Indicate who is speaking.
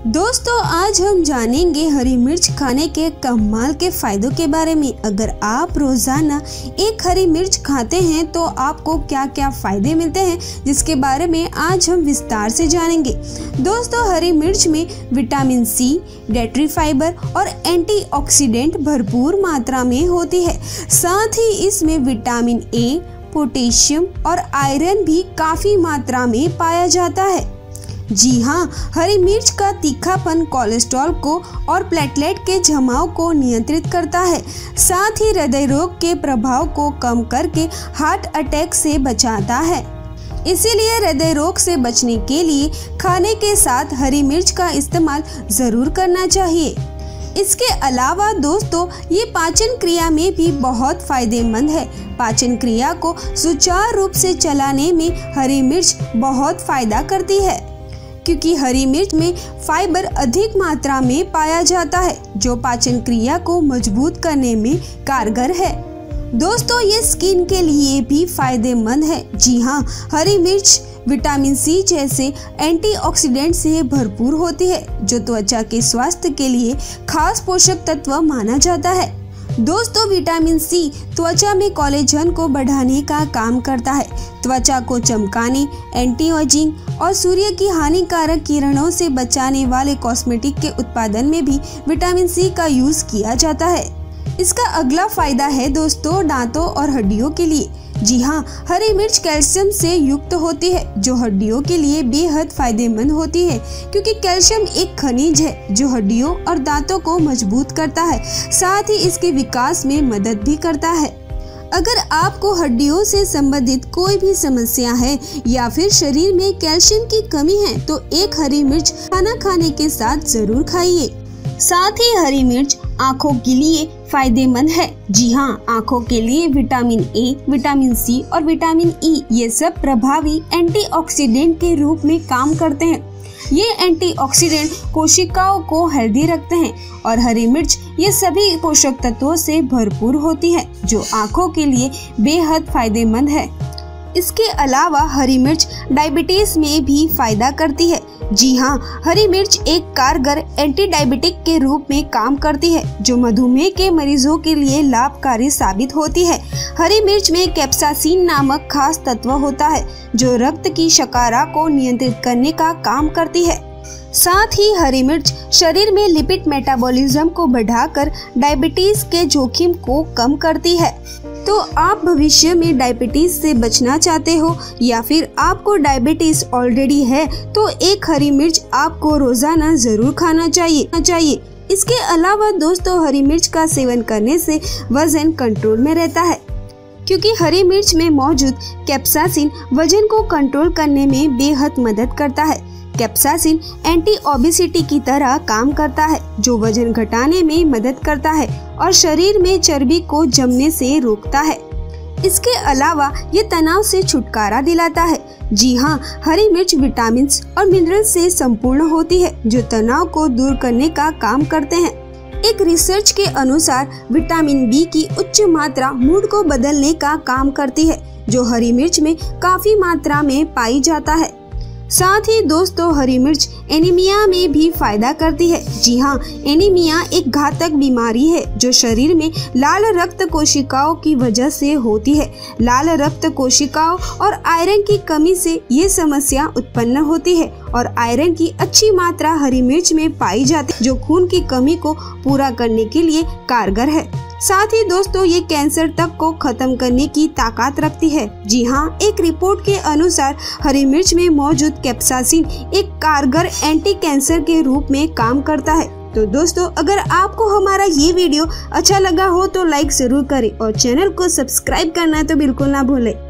Speaker 1: दोस्तों आज हम जानेंगे हरी मिर्च खाने के कमाल के फायदों के बारे में। अगर आप रोजाना एक हरी मिर्च खाते हैं तो आपको क्या क्या फायदे मिलते हैं, जिसके बारे में आज हम विस्तार से जानेंगे। दोस्तों हरी मिर्च में विटामिन सी, डाइटरी फाइबर और एंटीऑक्सीडेंट भरपूर मात्रा में होती है। साथ ही इसमें विटामिन ए, पोटेशियम और आयरन भी काफी मात्रा में पाया जाता है। जी हाँ, हरी मिर्च का तीखापन कोलेस्ट्रॉल को और प्लेटलेट के जमाव को नियंत्रित करता है। साथ ही हृदय रोग के प्रभाव को कम करके हार्ट अटैक से बचाता है। इसीलिए हृदय रोग से बचने के लिए खाने के साथ हरी मिर्च का इस्तेमाल जरूर करना चाहिए। इसके अलावा दोस्तों ये पाचन क्रिया में भी बहुत फायदेमंद है। पाचन क्रिया को सुचारू रूप से चलाने में हरी मिर्च बहुत फायदा करती है, क्योंकि हरी मिर्च में फाइबर अधिक मात्रा में पाया जाता है, जो पाचन क्रिया को मजबूत करने में कारगर है। दोस्तों ये स्किन के लिए भी फायदेमंद है। जी हाँ, हरी मिर्च विटामिन सी जैसे एंटीऑक्सीडेंट से भरपूर होती है, जो त्वचा के स्वास्थ्य के लिए खास पोषक तत्व माना जाता है। दोस्तों विटामिन सी त्वचा में कोलेजन को बढ़ाने का काम करता है। त्वचा को चमकाने, एंटी एजिंग और सूर्य की हानिकारक किरणों से बचाने वाले कॉस्मेटिक के उत्पादन में भी विटामिन सी का यूज किया जाता है। इसका अगला फायदा है दोस्तों दांतों और हड्डियों के लिए। जी हाँ, हरी मिर्च कैल्शियम से युक्त होती है, जो हड्डियों के लिए बेहद फायदेमंद होती है, क्योंकि कैल्शियम एक खनिज है जो हड्डियों और दांतों को मजबूत करता है। साथ ही इसके विकास में मदद भी करता है। अगर आपको हड्डियों से संबंधित कोई भी समस्या है या फिर शरीर में कैल्शियम की कमी है, तो एक हरी मिर्च खाना खाने के साथ जरूर खाइए। साथ ही हरी मिर्च आँखों के लिए फायदेमंद है। जी हाँ, आँखों के लिए विटामिन ए, विटामिन सी और विटामिन ई ये सब प्रभावी एंटीऑक्सीडेंट के रूप में काम करते हैं। ये एंटीऑक्सीडेंट कोशिकाओं को हेल्दी रखते हैं और हरी मिर्च ये सभी पोषक तत्वों से भरपूर होती है, जो आँखों के लिए बेहद फायदेमंद है। इसके अलावा हरी मिर्च डायबिटीज में भी फायदा करती है। जी हाँ, हरी मिर्च एक कारगर एंटी डायबिटिक के रूप में काम करती है, जो मधुमेह के मरीजों के लिए लाभकारी साबित होती है। हरी मिर्च में कैप्साइसिन नामक खास तत्व होता है, जो रक्त की शर्करा को नियंत्रित करने का काम करती है। साथ ही हरी मिर्च शरीर में लिपिड मेटाबॉलिज्म को बढ़ाकर डायबिटीज के जोखिम को कम करती है। तो आप भविष्य में डायबिटीज से बचना चाहते हो या फिर आपको डायबिटीज ऑलरेडी है, तो एक हरी मिर्च आपको रोजाना जरूर खाना चाहिए। इसके अलावा दोस्तों हरी मिर्च का सेवन करने से वजन कंट्रोल में रहता है, क्योंकि हरी मिर्च में मौजूद कैप्साइसिन वजन को कंट्रोल करने में बेहद मदद करता है। कैप्साइसिन एंटी ओबेसिटी की तरह काम करता है, जो वजन घटाने में मदद करता है और शरीर में चर्बी को जमने से रोकता है। इसके अलावा ये तनाव से छुटकारा दिलाता है। जी हाँ, हरी मिर्च विटामिन और मिनरल से संपूर्ण होती है, जो तनाव को दूर करने का काम करते हैं। एक रिसर्च के अनुसार विटामिन बी की उच्च मात्रा मूड को बदलने का काम करती है, जो हरी मिर्च में काफी मात्रा में पाई जाता है। साथ ही दोस्तों हरी मिर्च एनीमिया में भी फायदा करती है। जी हाँ, एनीमिया एक घातक बीमारी है जो शरीर में लाल रक्त कोशिकाओं की वजह से होती है। लाल रक्त कोशिकाओं और आयरन की कमी से ये समस्या उत्पन्न होती है और आयरन की अच्छी मात्रा हरी मिर्च में पाई जाती है, जो खून की कमी को पूरा करने के लिए कारगर है। साथ ही दोस्तों ये कैंसर तक को खत्म करने की ताकत रखती है। जी हाँ, एक रिपोर्ट के अनुसार हरी मिर्च में मौजूद कैप्साइसिन एक कारगर एंटी कैंसर के रूप में काम करता है। तो दोस्तों अगर आपको हमारा ये वीडियो अच्छा लगा हो तो लाइक जरूर करें और चैनल को सब्सक्राइब करना तो बिल्कुल ना भूलें।